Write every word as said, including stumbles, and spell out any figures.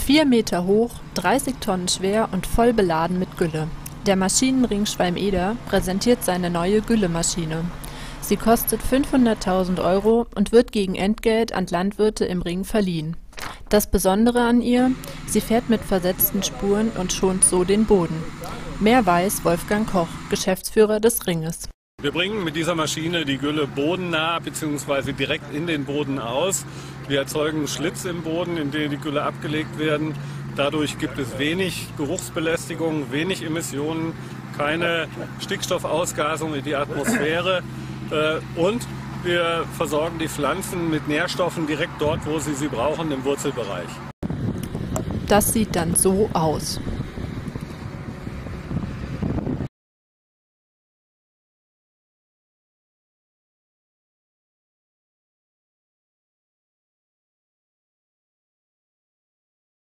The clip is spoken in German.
Vier Meter hoch, dreißig Tonnen schwer und voll beladen mit Gülle. Der Maschinenring Schwalm-Eder präsentiert seine neue Güllemaschine. Sie kostet fünfhunderttausend Euro und wird gegen Entgelt an Landwirte im Ring verliehen. Das Besondere an ihr: Sie fährt mit versetzten Spuren und schont so den Boden. Mehr weiß Wolfgang Koch, Geschäftsführer des Ringes. Wir bringen mit dieser Maschine die Gülle bodennah bzw. direkt in den Boden aus. Wir erzeugen einen Schlitz im Boden, in den die Gülle abgelegt werden. Dadurch gibt es wenig Geruchsbelästigung, wenig Emissionen, keine Stickstoffausgasung in die Atmosphäre. Und wir versorgen die Pflanzen mit Nährstoffen direkt dort, wo sie sie brauchen, im Wurzelbereich. Das sieht dann so aus.